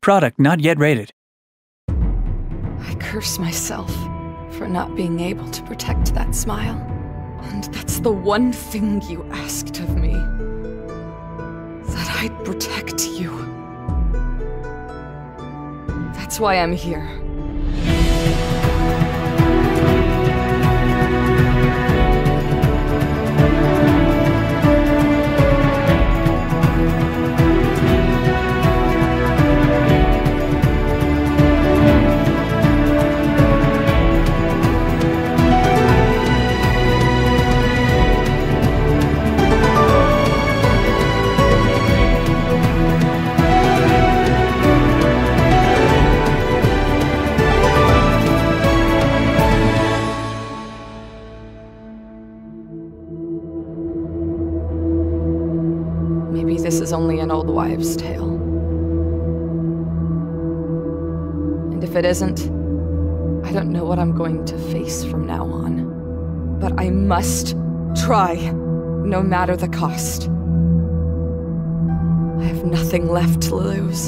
Product not yet rated. I curse myself for not being able to protect that smile. And that's the one thing you asked of me. That I'd protect you. That's why I'm here. Maybe this is only an old wives' tale. And if it isn't, I don't know what I'm going to face from now on. But I must try, no matter the cost. I have nothing left to lose.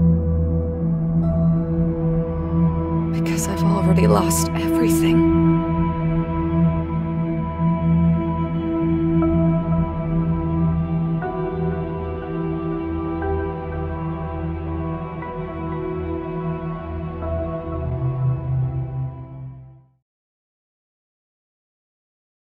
Because I've already lost everything.